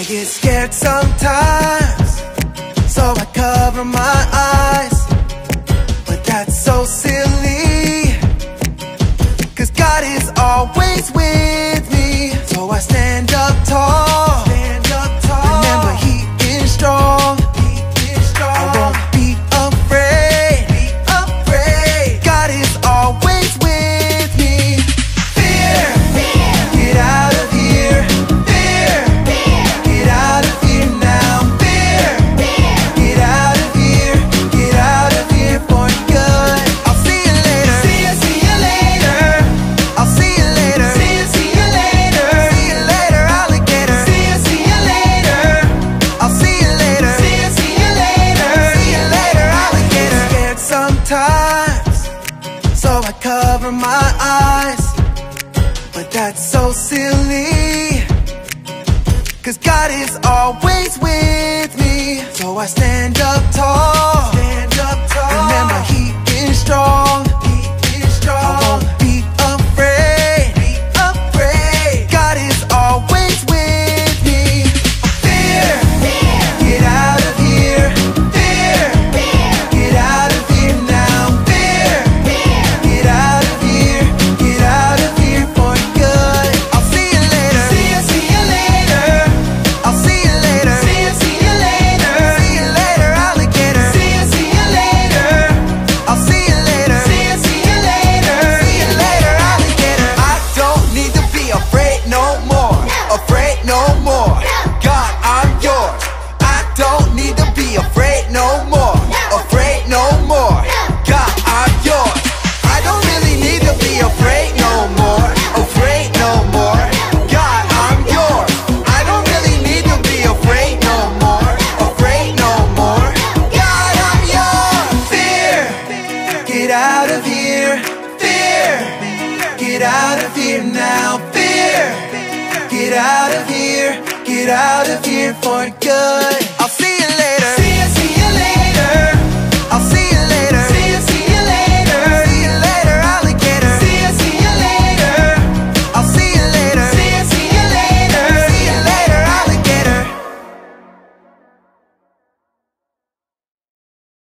get scared sometimes, so I cover my eyes. But that's so silly, 'cause God is always with me. So I stand up tall, remember He is strong. I won't be afraid, God is always with me. Fear, get out of here. Fear, get out of here now. Fear, get out of here. Get out of here for good. I'll see you later. See you later. I'll see you later. See you later. See you later, alligator. See you later. I'll see you later. See you later. See you later, alligator. Scared sometimes, so I cover my eyes. But that's so silly, 'cause God is always with me. So I stand up tall, remember He is strong. I won't be afraid, God is always with me. Fear, get out of here. Fear, get out of here now. Fear, get out of here. Get out of here for good. I'll see you later. See you later. I'll see you later. See you later. See you later, alligator. See you later. I'll see you later. See you later. See you later, alligator. I don't need to be afraid no more. Afraid no more. God, I'm yours. I don't need to be afraid no more. Afraid no more. God, I'm yours. I don't really need to be afraid no more. Afraid no more. God, I'm yours. I don't really need to be afraid no more. Afraid no more. God, I'm yours. Fear, get out of here. Fear, get out of here now. Fear, get out of here. Get out of here for good.